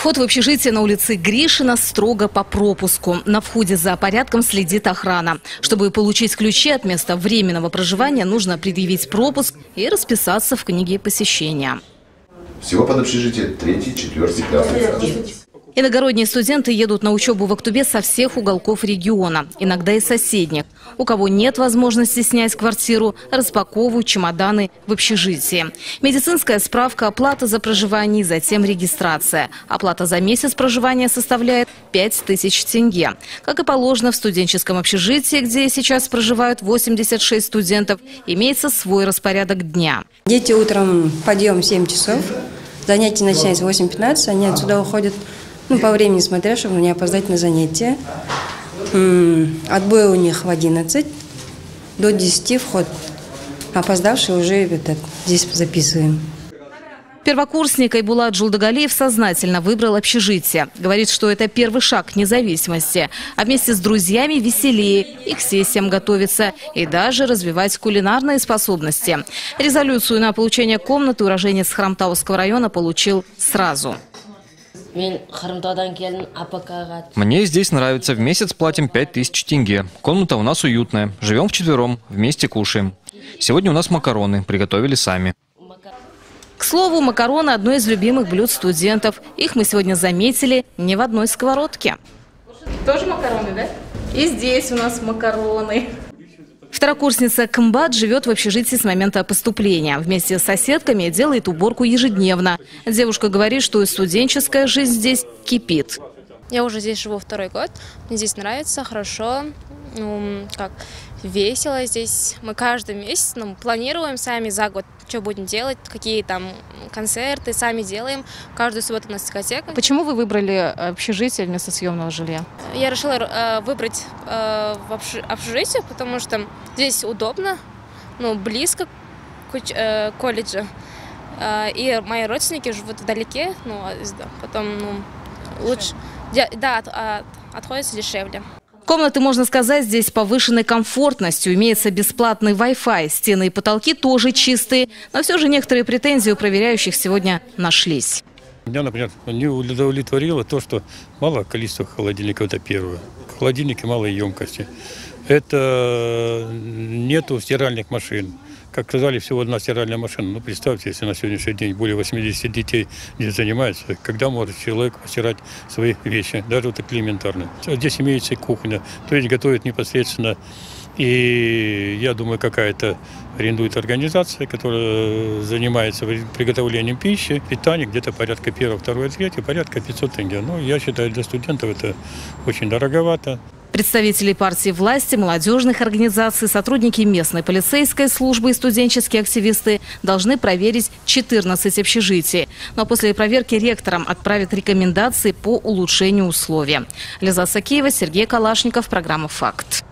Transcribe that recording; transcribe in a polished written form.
Вход в общежитие на улице Гришина строго по пропуску. На входе за порядком следит охрана. Чтобы получить ключи от места временного проживания, нужно предъявить пропуск и расписаться в книге посещения. Всего под общежитие 3, 4, 5. Иногородние студенты едут на учебу в Актубе со всех уголков региона, иногда и соседних. У кого нет возможности снять квартиру, распаковывают чемоданы в общежитии. Медицинская справка, оплата за проживание, затем регистрация. Оплата за месяц проживания составляет 5000 тенге. Как и положено в студенческом общежитии, где сейчас проживают 86 студентов, имеется свой распорядок дня. Дети утром подъем 7 часов, занятия начинаются в 8:15, они отсюда уходят по времени смотря, чтобы не опоздать на занятия. Отбой у них в 11, до 10 вход. Опоздавшие уже здесь записываем. Первокурсник Айбулат Джулдагалиев сознательно выбрал общежитие. Говорит, что это первый шаг к независимости. А вместе с друзьями веселее и к сессиям готовиться, и даже развивать кулинарные способности. Резолюцию на получение комнаты уроженец Хромтауского района получил сразу. Мне здесь нравится. В месяц платим 5000 тенге. Комната у нас уютная. Живем вчетвером. Вместе кушаем. Сегодня у нас макароны. Приготовили сами. К слову, макароны – одно из любимых блюд студентов. Их мы сегодня заметили не в одной сковородке. Тоже макароны, да? И здесь у нас макароны. Второкурсница Камбат живет в общежитии с момента поступления. Вместе с соседками делает уборку ежедневно. Девушка говорит, что и студенческая жизнь здесь кипит. Я уже здесь живу второй год. Мне здесь нравится, хорошо, весело здесь. Мы каждый месяц планируем сами за год, что будем делать, какие там концерты, сами делаем. Каждую субботу у нас дискотека. Почему вы выбрали общежитие вместо съемного жилья? Я решила выбрать общежитие, потому что здесь удобно, близко к колледжу. И мои родственники живут вдалеке, потом лучше, отходится дешевле. Комнаты, можно сказать, здесь повышенной комфортностью. Имеется бесплатный Wi-Fi. Стены и потолки тоже чистые. Но все же некоторые претензии у проверяющих сегодня нашлись. Меня, например, не удовлетворило то, что мало количества холодильников, это первое. В холодильнике мало емкости. Это нету стиральных машин. Как сказали, всего одна стиральная машина. Представьте, если на сегодняшний день более 80 детей здесь занимаются, когда может человек постирать свои вещи, даже вот такие элементарные. Здесь имеется и кухня, то есть готовят непосредственно. И я думаю, какая-то арендует организация, которая занимается приготовлением пищи, питания, где-то порядка 1, 2, 3, порядка 500 тенге. Я считаю, для студентов это очень дороговато. Представители партии власти, молодежных организаций, сотрудники местной полицейской службы и студенческие активисты должны проверить 14 общежитий. Но после проверки ректорам отправят рекомендации по улучшению условий. Лиза Сакеева, Сергей Калашников, программа «Факт».